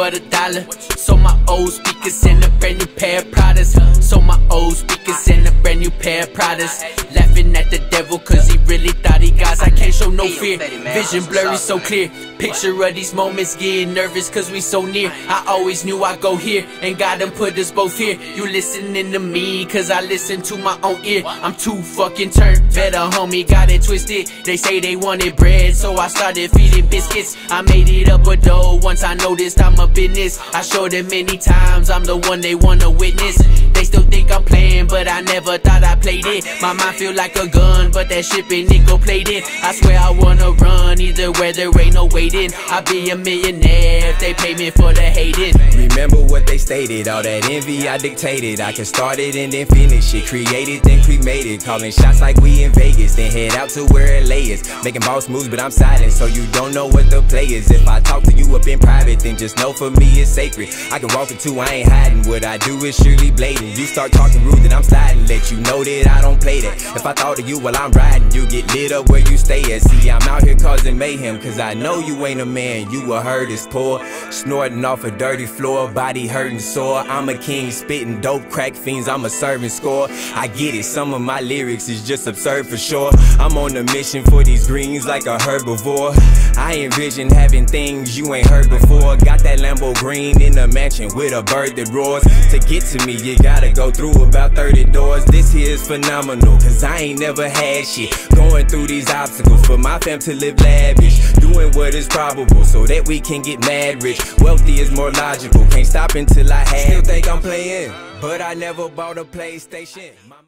for the dollar. Sold my old speakers and a brand new pair of Pradas. Sold my old speakers and a brand new pair of Pradas. Laughing at the devil cause he really thought he got. I can't show no fear, vision blurry so clear. Picture of these moments, getting nervous cause we so near. I always knew I'd go here, and God done put us both here. You listening to me cause I listen to my own ear. I'm too fucking turned, better homie, got it twisted. They say they wanted bread, so I started feeding biscuits. I made it up a dough once I noticed I'm a business. I showed them many times I'm the one they wanna witness. They still think I'm playing, but I never thought I played it. My mind feel like a gun, but that shit been nickel plated. I swear I wanna run either where there ain't no waiting. I'll be a millionaire if they pay me for the hating. Remember what they stated, all that envy I dictated. I can start it and then finish it, created then cremated. Calling shots like we in Vegas, then head out to where LA is. Making boss moves but I'm silent, so you don't know what the play is. If I talk to you up in private, then just know for me it's sacred. I can walk into, I ain't hiding, what I do is surely blatant. You start talking rude, then I'm sliding, let you know that I don't play that. If I thought of you while I'm riding, you get lit up where you stay at. See, I'm out here causing mayhem, cause I know you ain't a man, you a hurt is poor. Snorting off a dirty floor, body hurting sore. I'm a king, spitting dope, crack fiends, I'm a serving score. I get it, some of my lyrics is just absurd for sure. I'm on a mission for these greens like a herbivore. I envision having things you ain't heard before. Got that Lambo green in a mansion with a bird that roars. To get to me, you gotta go through about 30 doors. This here is phenomenal, cause I ain't never had shit. Going through these obstacles for my fam to live lavish. Doing what is probable so that we can get mad rich. Wealthy is more logical, can't stop until I have. Still think I'm playing, but I never bought a PlayStation.